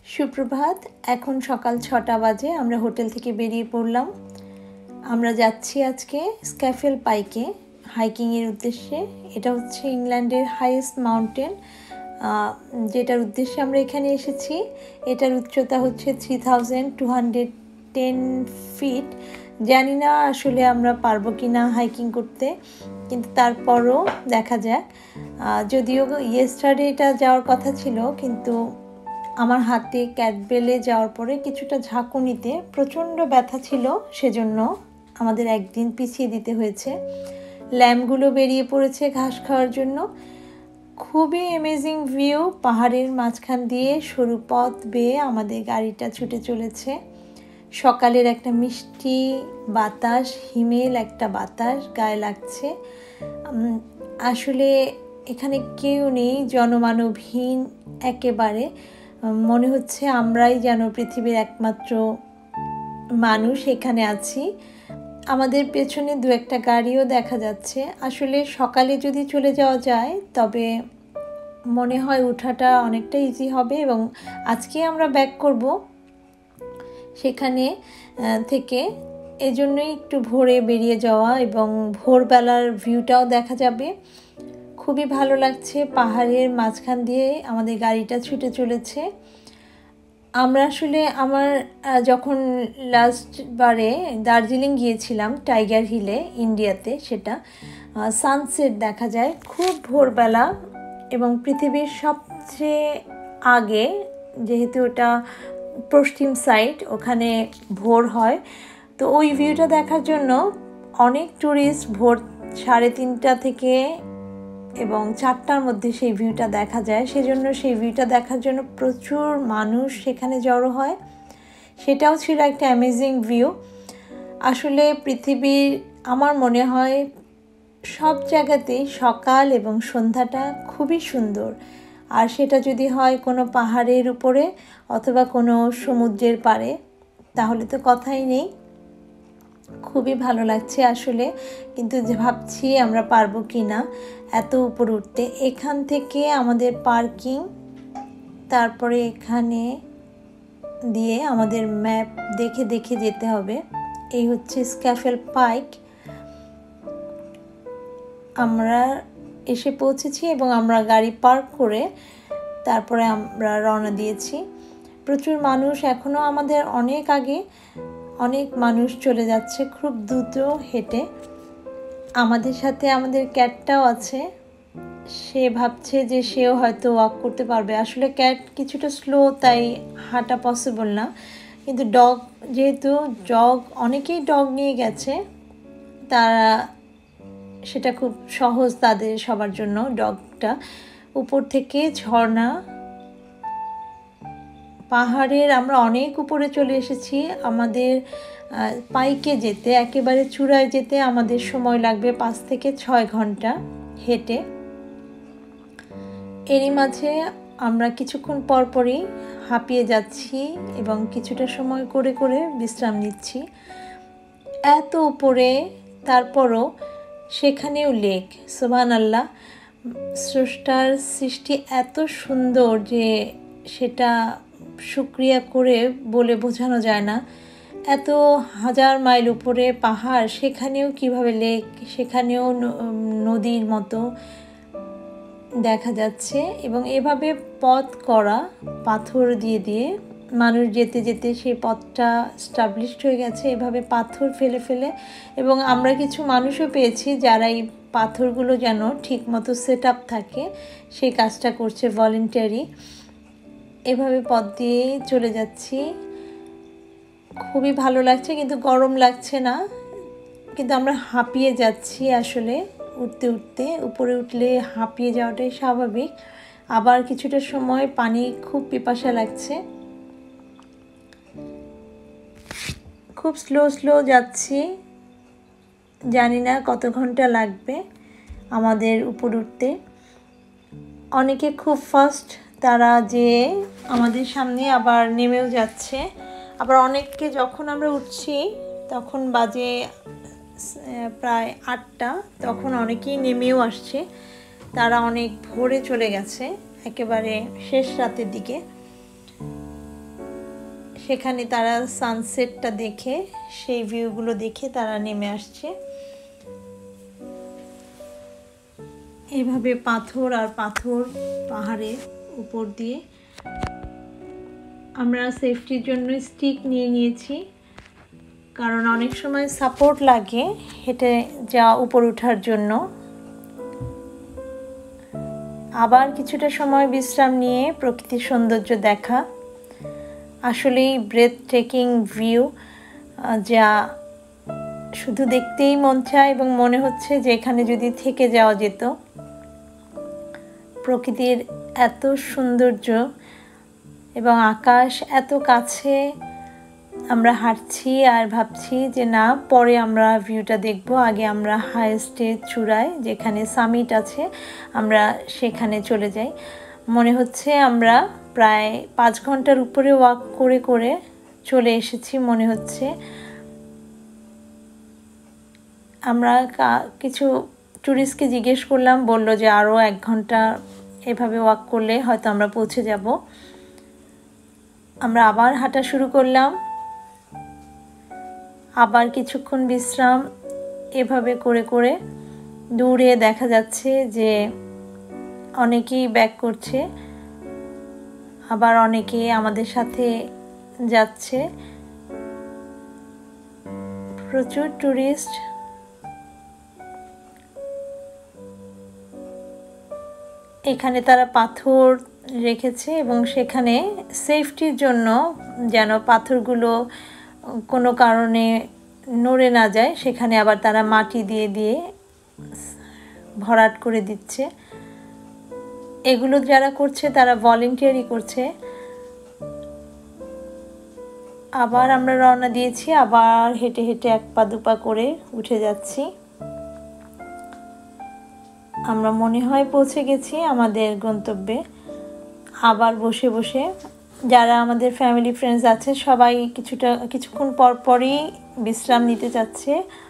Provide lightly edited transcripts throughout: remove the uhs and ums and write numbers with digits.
সুপ্রভাত। এখন সকাল ৬টা বাজে। আমরা হোটেল থেকে বেরিয়ে পড়লাম। আমরা যাচ্ছি আজকে স্ক্যাফেল পাইকে হাইকিংয়ের উদ্দেশ্যে। এটা হচ্ছে ইংল্যান্ডের হাইয়েস্ট মাউন্টেন, যেটার উদ্দেশ্যে আমরা এখানে এসেছি। এটার উচ্চতা হচ্ছে 3210 ফিট। জানি না আসলে আমরা পারবো কি না হাইকিং করতে, কিন্তু তারপরও দেখা যাক। যদিও ইয়েস্টারডে এটা যাওয়ার কথা ছিল, কিন্তু আমার হাতে ক্যাটবেলে যাওয়ার পরে কিছুটা ঝাঁকুনিতে প্রচণ্ড ব্যথা ছিল, সেজন্য আমাদের একদিন পিছিয়ে দিতে হয়েছে। ল্যাম্পগুলো বেরিয়ে পড়েছে ঘাস খাওয়ার জন্য। খুবই অ্যামেজিং ভিউ। পাহাড়ের মাঝখান দিয়ে সরু পথ বেয়ে আমাদের গাড়িটা ছুটে চলেছে। সকালের একটা মিষ্টি বাতাস, হিমেল একটা বাতাস গায়ে লাগছে। আসলে এখানে কেউ নেই, জনমানবহীন একেবারে। মনে হচ্ছে আমরাই যেন পৃথিবীর একমাত্র মানুষ এখানে আছি। আমাদের পেছনে দু একটা গাড়িও দেখা যাচ্ছে। আসলে সকালে যদি চলে যাওয়া যায় তবে মনে হয় ওঠাটা অনেকটা ইজি হবে, এবং আজকে আমরা ব্যাক করব সেখানে থেকে। এজন্যই একটু ভোরে বেরিয়ে যাওয়া, এবং ভোরবেলার ভিউটাও দেখা যাবে। খুবই ভালো লাগছে। পাহাড়ের মাঝখান দিয়ে আমাদের গাড়িটা ছুটে চলেছে। আমরা আসলে যখন লাস্টবারে দার্জিলিং গিয়েছিলাম টাইগার হিলে ইন্ডিয়াতে, সেটা সানসেট দেখা যায় খুব ভোরবেলা, এবং পৃথিবীর সবচেয়ে আগে, যেহেতু ওটা পশ্চিম সাইড, ওখানে ভোর হয়। তো ওই ভিউটা দেখার জন্য অনেক ট্যুরিস্ট ভোর 3:30 থেকে এবং 4টার মধ্যে সেই ভিউটা দেখা যায়। সেজন্য সেই ভিউটা দেখার জন্য প্রচুর মানুষ সেখানে জড়ো হয়। সেটাও ছিল একটা অ্যামেজিং ভিউ। আসলে পৃথিবীর আমার মনে হয় সব জায়গাতেই সকাল এবং সন্ধ্যাটা খুবই সুন্দর। আর সেটা যদি হয় কোনো পাহাড়ের উপরে অথবা কোনো সমুদ্রের পাড়ে, তাহলে তো কথাই নেই। খুবই ভালো লাগছে আসলে, কিন্তু ভাবছি আমরা পারবো কি না এত উপরে উঠতে। এখান থেকে আমাদের পার্কিং, তারপরে এখানে দিয়ে আমাদের ম্যাপ দেখে দেখে যেতে হবে। এই হচ্ছে স্ক্যাফেল পাইক। আমরা এসে পৌঁছেছি এবং আমরা গাড়ি পার্ক করে তারপরে আমরা রওনা দিয়েছি। প্রচুর মানুষ, এখনও আমাদের অনেক আগে অনেক মানুষ চলে যাচ্ছে খুব দ্রুত হেঁটে। আমাদের সাথে আমাদের ক্যাটটাও আছে। সে ভাবছে যে সেও হয়তো ওয়াক করতে পারবে। আসলে ক্যাট কিছুটা স্লো, তাই হাঁটা পসিবল না। কিন্তু ডগ, যেহেতু অনেকেই ডগ নিয়ে গেছে, তারা সেটা খুব সহজ তাদের সবার জন্য। ডগটা উপর থেকে ঝর্ণা, পাহাড়ের আমরা অনেক উপরে চলে এসেছি। আমাদের পাইকে যেতে, একেবারে চূড়ায় যেতে আমাদের সময় লাগবে 5 থেকে 6 ঘন্টা হেঁটে। এরই মাঝে আমরা কিছুক্ষণ পরপরই হাঁপিয়ে যাচ্ছি এবং কিছুটা সময় করে করে বিশ্রাম নিচ্ছি। এত উপরে, তারপরও সেখানেও লেক। সুবহানাল্লাহ, স্রষ্টার সৃষ্টি এত সুন্দর যে সেটা শুকরিয়া করে বলে বোঝানো যায় না। এত হাজার মাইল উপরে পাহাড়, সেখানেও কিভাবে লেক, সেখানেও নদীর মতো দেখা যাচ্ছে। এবং এভাবে পথ করা পাথর দিয়ে দিয়ে মানুষ যেতে যেতে সেই পথটা স্টাবলিশড হয়ে গেছে, এভাবে পাথর ফেলে ফেলে। এবং আমরা কিছু মানুষও পেয়েছি যারা এই পাথরগুলো যেন ঠিকমতো সেট আপ থাকে সেই কাজটা করছে, ভলেন্টারি। এভাবে পথ দিয়ে চলে যাচ্ছি। খুবই ভালো লাগছে, কিন্তু গরম লাগছে না। কিন্তু আমরা হাঁপিয়ে যাচ্ছি আসলে উঠতে উঠতে। উপরে উঠলে হাঁপিয়ে যাওয়াটাই স্বাভাবিক। আবার কিছুটা সময় পানি খুব পিপাসা লাগছে। খুব স্লো যাচ্ছি। জানি না কত ঘন্টা লাগবে আমাদের উপর উঠতে। অনেকে খুব ফাস্ট, তারা যে আমাদের সামনে আবার নেমেও যাচ্ছে। আবার অনেককে, যখন আমরা উঠছি তখন বাজে প্রায় 8টা, তখন অনেকেই নেমেও আসছে। তারা অনেক ভোরে চলে গেছে, একেবারে শেষ রাতের দিকে। সেখানে তারা সানসেটটা দেখে, সেই ভিউগুলো দেখে তারা নেমে আসছে। এভাবে পাথর আর পাথর পাহাড়ের উপর দিয়ে। আমরা সেফটির জন্য স্টিক নিয়ে নিয়েছি, কারণ অনেক সময় সাপোর্ট লাগে হেঁটে যাওয়া উপর ওঠার জন্য। আবার কিছুটা সময় বিশ্রাম নিয়ে প্রকৃতির সৌন্দর্য দেখা। আসলেই ব্রেথ টেকিং ভিউ, যা শুধু দেখতেই মন চায় এবং মনে হচ্ছে যে এখানে যদি থেকে যাওয়া যেত। প্রকৃতির এত সৌন্দর্য এবং আকাশ এত কাছে। আমরা হাঁটছি আর ভাবছি যে না, পরে আমরা ভিউটা দেখব, আগে আমরা হাইয়েস্টের চূড়ায় যেখানে সামিট আছে আমরা সেখানে চলে যাই। মনে হচ্ছে আমরা প্রায় 5 ঘন্টার উপরে ওয়াক করে করে চলে এসেছি মনে হচ্ছে। আমরা কিছু ট্যুরিস্টকে জিজ্ঞেস করলাম, বলল যে আরও 1 ঘন্টা এভাবে ওয়াক করলে হয়তো আমরা পৌঁছে যাব। আমরা আবার হাঁটা শুরু করলাম, আবার কিছুক্ষণ বিশ্রাম। এভাবে করে করে দূরে দেখা যাচ্ছে যে অনেকেই ব্যাক করছে, আবার অনেকে আমাদের সাথে যাচ্ছে। প্রচুর ট্যুরিস্ট। এখানে তারা পাথর রেখেছে এবং সেখানে সেফটির জন্য যেন পাথরগুলো কোনো কারণে নড়ে না যায়, সেখানে আবার তারা মাটি দিয়ে দিয়ে ভরাট করে দিচ্ছে। এগুলো যারা করছে তারা ভলেন্টিয়ারই করছে। আবার আমরা রওনা দিয়েছি, আবার হেঁটে হেঁটে 1 পা 2 পা করে উঠে যাচ্ছি। আমরা মনে হয় পৌঁছে গেছি আমাদের গন্তব্যে। আবার বসে বসে যারা আমাদের ফ্যামিলি ফ্রেন্ডস আছে সবাই কিছুক্ষণ পর পরই বিশ্রাম নিতে চাচ্ছে।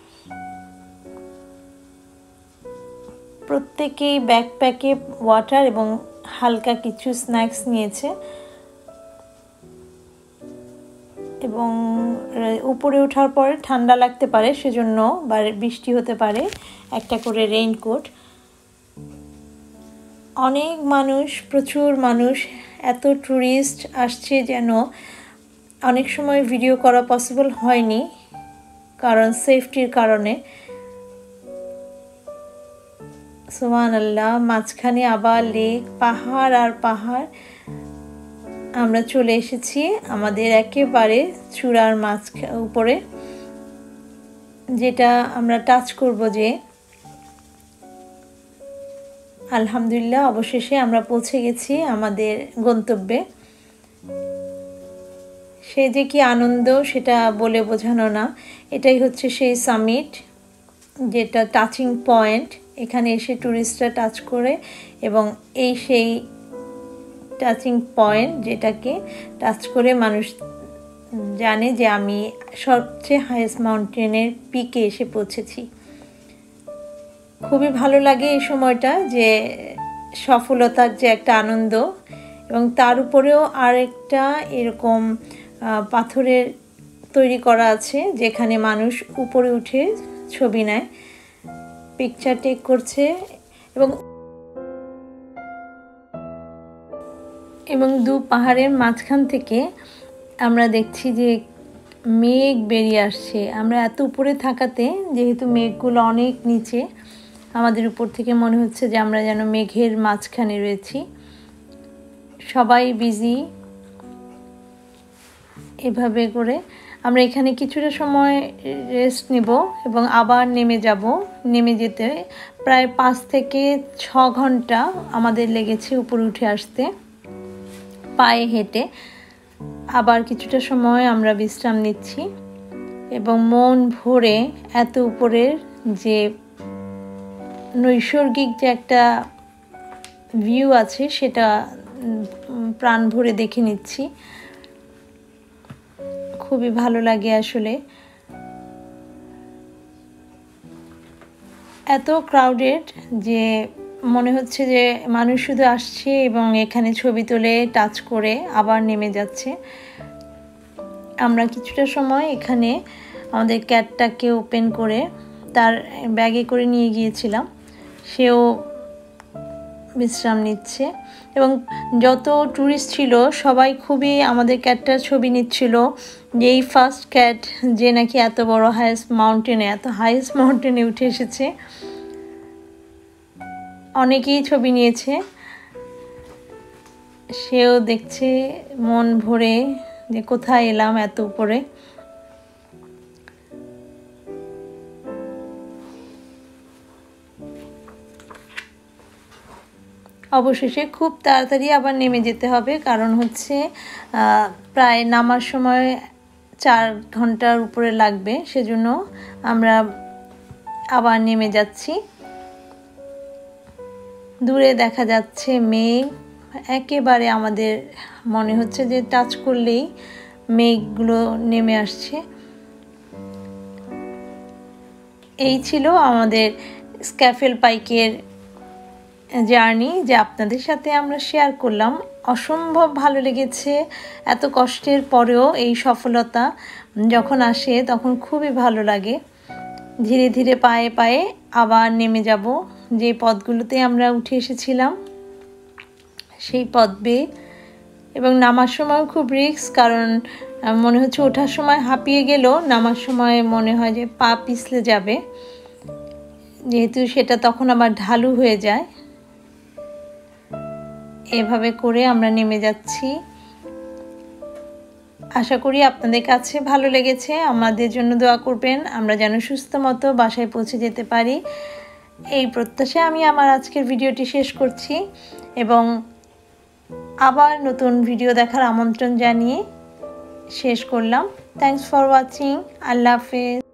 প্রত্যেকেই ব্যাকপ্যাকে ওয়াটার এবং হালকা কিছু স্ন্যাক্স নিয়েছে এবং উপরে ওঠার পরে ঠান্ডা লাগতে পারে, সেজন্য বা বৃষ্টি হতে পারে, একটা করে রেইনকোট। অনেক মানুষ, প্রচুর মানুষ, এত ট্যুরিস্ট আসছে যেন অনেক সময় ভিডিও করা পসিবল হয়নি কারণ সেফটির কারণে। সুবহানাল্লাহ, মাঝখানে আবার লেক, পাহাড় আর পাহাড়। আমরা চলে এসেছি আমাদের একেবারে চূড়ার উপরে, যেটা আমরা টাচ করব। যে আলহামদুলিল্লাহ অবশেষে আমরা পৌঁছে গেছি আমাদের গন্তব্যে। সে যে কি আনন্দ সেটা বলে বোঝানো না। এটাই হচ্ছে সেই সামিট, যেটা টাচিং পয়েন্ট। এখানে এসে ট্যুরিস্টরা টাচ করে এবং এই সেই টাচিং পয়েন্ট, যেটাকে টাচ করে মানুষ জানে যে আমি সবচেয়ে হাইয়েস্ট মাউন্টেনের পিকে এসে পৌঁছেছি। খুবই ভালো লাগে এই সময়টা, যে সফলতার যে একটা আনন্দ। এবং তার উপরেও আরেকটা এরকম পাথরের তৈরি করা আছে যেখানে মানুষ উপরে উঠে ছবি নেয়, পিকচার টেক করছে। এবং দু পাহাড়ের মাঝখান থেকে আমরা দেখছি যে মেঘ বেরিয়ে আসছে। আমরা এত উপরে থাকাতে, যেহেতু মেঘগুলো অনেক নিচে, আমাদের উপর থেকে মনে হচ্ছে যে আমরা যেন মেঘের মাঝখানে রয়েছি। সবাই বিজি। এভাবে করে আমরা এখানে কিছুটা সময় রেস্ট নেব এবং আবার নেমে যাব। নেমে যেতে প্রায় 5 থেকে 6 ঘন্টা আমাদের লেগেছে উপরে উঠে আসতে পায়ে হেঁটে। আবার কিছুটা সময় আমরা বিশ্রাম নিচ্ছি এবং মন ভরে এত উপরের যে নৈসর্গিক যে একটা ভিউ আছে সেটা প্রাণ ভরে দেখে নিচ্ছি। খুবই ভালো লাগে আসলে। এত ক্রাউডেড যে মনে হচ্ছে যে মানুষ শুধু আসছে এবং এখানে ছবি তুলে টাচ করে আবার নেমে যাচ্ছে। আমরা কিছুটা সময় এখানে আমাদের ক্যাটটাকে ওপেন করে তার ব্যাগে করে নিয়ে গিয়েছিলাম। সেও বিশ্রাম নিচ্ছে এবং যত ট্যুরিস্ট ছিল সবাই খুবই আমাদের ক্যাটটার ছবি নিচ্ছিল, যে এই ফার্স্ট ক্যাট যে নাকি এত বড় হাইয়েস্ট মাউন্টেনে উঠে এসেছে। অনেকেই ছবি নিয়েছে, সেও দেখছে মন ভরে যে কোথায় এলাম এত উপরে। অবশেষে খুব তাড়াতাড়ি আবার নেমে যেতে হবে, কারণ হচ্ছে প্রায় নামার সময় 4 ঘন্টার উপরে লাগবে, সেজন্য আমরা আবার নেমে যাচ্ছি। দূরে দেখা যাচ্ছে মেঘ, একেবারে আমাদের মনে হচ্ছে যে টাচ করলেই মেঘগুলো নেমে আসছে। এই ছিল আমাদের স্ক্যাফেল পাইকের জার্নি, যে আপনাদের সাথে আমরা শেয়ার করলাম। অসম্ভব ভালো লেগেছে। এত কষ্টের পরেও এই সফলতা যখন আসে তখন খুবই ভালো লাগে। ধীরে ধীরে পায়ে পায়ে আবার নেমে যাব, যে পথগুলোতে আমরা উঠে এসেছিলাম সেই পথ বেয়ে। এবং নামার সময় খুব রিস্ক, কারণ মনে হচ্ছে ওঠার সময় হাঁপিয়ে গেলেও নামার সময় মনে হয় যে পা পিছলে যাবে, যেহেতু সেটা তখন আবার ঢালু হয়ে যায়। এভাবে করে আমরা নেমে যাচ্ছি। আশা করি আপনাদের কাছে ভালো লেগেছে। আমাদের জন্য দোয়া করবেন, আমরা যেন সুস্থ মতো বাসায় পৌঁছে যেতে পারি। এই প্রত্যাশায় আমি আমার আজকের ভিডিওটি শেষ করছি এবং আবার নতুন ভিডিও দেখার আমন্ত্রণ জানিয়ে শেষ করলাম। Thanks for watching. আল্লাহ হাফেজ।